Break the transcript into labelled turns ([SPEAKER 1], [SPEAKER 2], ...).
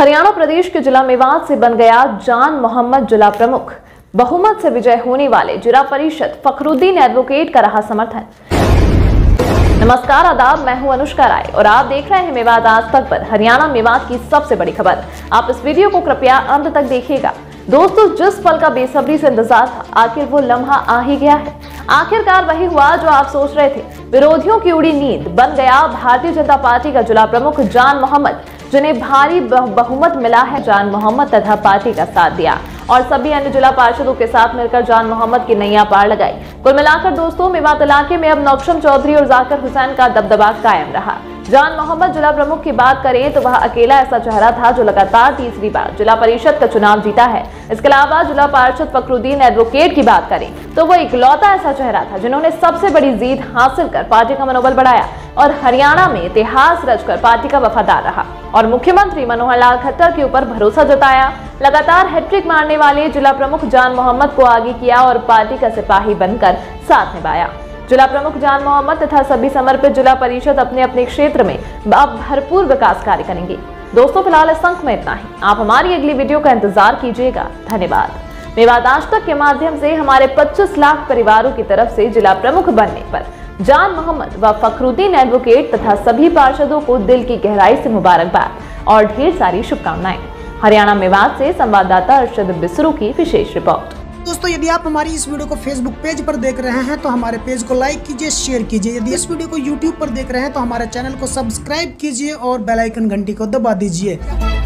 [SPEAKER 1] हरियाणा प्रदेश के जिला मेवात से बन गया जान मोहम्मद जिला प्रमुख। बहुमत से विजय होने वाले जिला परिषद फखरुद्दीन एडवोकेट का रहा समर्थन। नमस्कार, आदाब, मैं हूं अनुष्का राय और आप देख रहे हैं मेवात आज तक पर हरियाणा मेवात की सबसे बड़ी खबर। आप इस वीडियो को कृपया अंत तक देखिएगा। दोस्तों, जिस पल का बेसब्री से इंतजार था, आखिर वो लम्हा आ ही गया है। आखिरकार वही हुआ जो आप सोच रहे थे। विरोधियों की उड़ी नींद बन गया भारतीय जनता पार्टी का जिला प्रमुख जान मोहम्मद, जिन्हें भारी बहुमत मिला है। जान मोहम्मद तथा पार्टी का साथ दिया और सभी अन्य जिला पार्षदों के साथ मिलकर जान मोहम्मद की नैया पार लगाई। कुल मिलाकर दोस्तों, मेवात इलाके में अब नौशम चौधरी और जाकिर हुसैन का दबदबा कायम रहा। जान मोहम्मद जिला प्रमुख की बात करें तो वह अकेला ऐसा चेहरा था जो लगातार तीसरी बार जिला परिषद का चुनाव जीता है। इसके अलावा जिला पार्षद फखरुद्दीन एडवोकेट की बात करें तो वह इकलौता ऐसा चेहरा था जिन्होंने सबसे बड़ी जीत हासिल कर पार्टी का मनोबल बढ़ाया और हरियाणा में इतिहास रचकर पार्टी का वफादार रहा और मुख्यमंत्री मनोहर लाल खट्टर के ऊपर भरोसा जताया। लगातार हैट्रिक मारने वाले जिला प्रमुख जान मोहम्मद को आगे किया और पार्टी का सिपाही बनकर साथ निभाया। जिला प्रमुख जान मोहम्मद तथा सभी समर्पित जिला परिषद अपने अपने क्षेत्र में अब भरपूर विकास कार्य करेंगे। दोस्तों, फिलहाल इस अंक में इतना ही। आप हमारी अगली वीडियो का इंतजार कीजिएगा। धन्यवाद। मेवात आज तक के माध्यम से हमारे 25 लाख परिवारों की तरफ से जिला प्रमुख बनने पर जान मोहम्मद व फखरुद्दीन एडवोकेट तथा सभी पार्षदों को दिल की गहराई से मुबारकबाद और ढेर सारी शुभकामनाएं। हरियाणा मेवात से संवाददाता अर्शद बिसरू की विशेष रिपोर्ट।
[SPEAKER 2] दोस्तों, यदि आप हमारी इस वीडियो को फेसबुक पेज पर देख रहे हैं तो हमारे पेज को लाइक कीजिए, शेयर कीजिए। यदि इस वीडियो को यूट्यूब पर देख रहे हैं तो हमारे चैनल को सब्सक्राइब कीजिए और बेल आइकन घंटी को दबा दीजिए।